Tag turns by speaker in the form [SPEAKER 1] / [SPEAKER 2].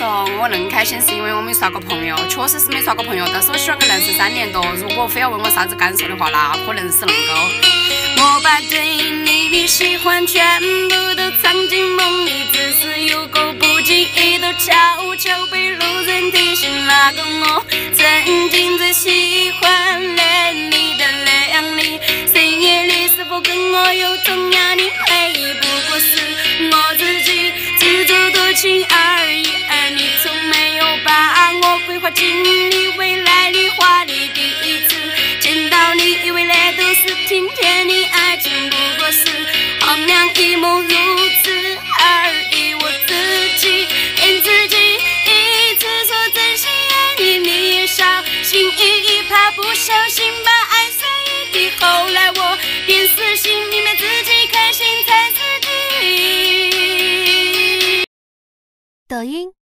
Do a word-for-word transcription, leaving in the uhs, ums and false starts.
[SPEAKER 1] 说我恁开心，是因为我没耍过朋友，确实是没耍过朋友。但是我喜欢个认识三年多，如果非要问我啥子感受的话，那可能是恁个。我把对你的喜欢全部都藏进梦里，只是有口不经意的悄悄被路人提醒，那个我曾经最喜欢的你的靓丽，深夜里是否跟我有同样的回忆？不过是我自己自作多情而已，而你从没有把我规划进你未来的华丽。第一次见到你，以为那都是甜甜的爱情，不过是荒凉一梦，如此而已。我自己骗自己，一次说真心爱你，你也小心翼翼，怕不小心把爱碎一地。后来我便死心，明白自己开心才是第一。
[SPEAKER 2] 抖音。